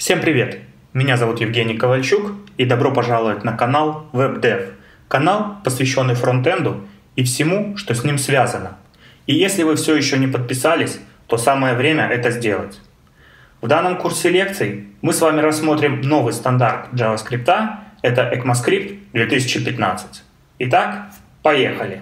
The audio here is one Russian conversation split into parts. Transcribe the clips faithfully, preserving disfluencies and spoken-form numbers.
Всем привет! Меня зовут Евгений Ковальчук и добро пожаловать на канал WebDev. Канал, посвященный фронтенду и всему, что с ним связано. И если вы все еще не подписались, то самое время это сделать. В данном курсе лекций мы с вами рассмотрим новый стандарт JavaScript, это ECMAScript две тысячи пятнадцать. Итак, поехали!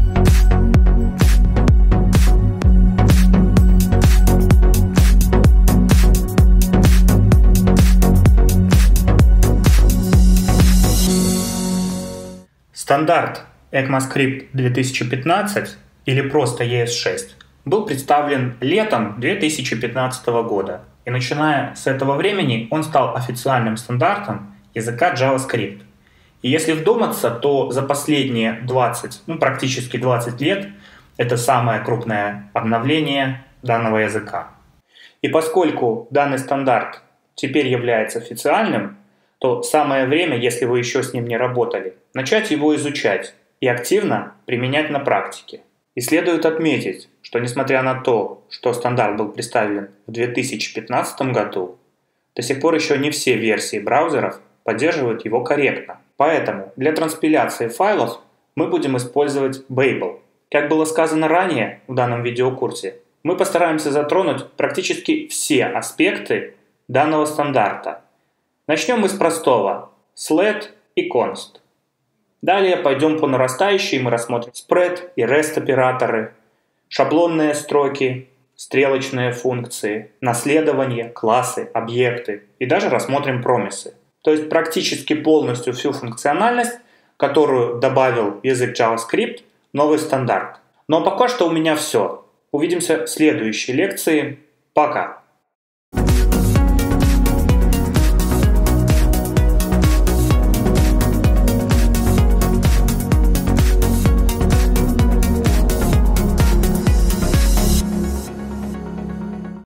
Стандарт ECMAScript две тысячи пятнадцать или просто и эс шесть был представлен летом две тысячи пятнадцатого года, и начиная с этого времени он стал официальным стандартом языка JavaScript. И если вдуматься, то за последние двадцать, ну практически двадцать лет это самое крупное обновление данного языка. И поскольку данный стандарт теперь является официальным, то самое время, если вы еще с ним не работали, начать его изучать и активно применять на практике. И следует отметить, что несмотря на то, что стандарт был представлен в две тысячи пятнадцатом году, до сих пор еще не все версии браузеров поддерживают его корректно. Поэтому для транспиляции файлов мы будем использовать Babel. Как было сказано ранее в данном видеокурсе, мы постараемся затронуть практически все аспекты данного стандарта. Начнем мы с простого – sled и const. Далее пойдем по нарастающей, мы рассмотрим spread и rest операторы, шаблонные строки, стрелочные функции, наследование, классы, объекты и даже рассмотрим промисы. То есть практически полностью всю функциональность, которую добавил язык JavaScript, новый стандарт. Но пока что у меня все. Увидимся в следующей лекции. Пока!